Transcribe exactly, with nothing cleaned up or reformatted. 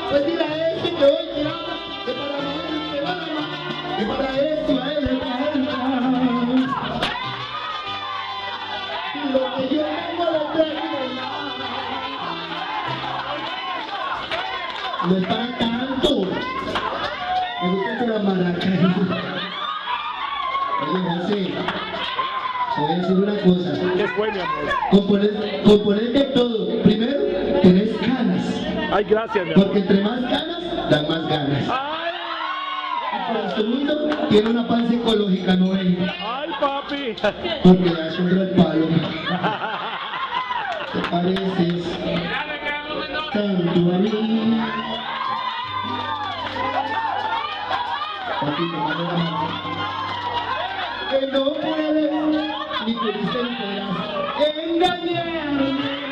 Pues dile a este que hoy te ama, que para mí te va a amar, que para esto a él le falta. Y lo que yo tengo le traigo más. No es para tanto. Me gusta que la maraca. Oye, José, te voy a decir una cosa. ¿Qué fue, mi amor? Componer, componer de todo. Primero, tenés canas. Ay, gracias, mi amor. Porque entre más canas, dan más ganas. Ay, Y por el segundo, tiene una panza ecológica, ¿no ven? ay, papi. Porque das contra el palo. ¿Te pareces tanto a mí? Papi, no me amas. Que no puedes, ni pudiste ni podrás engañarme.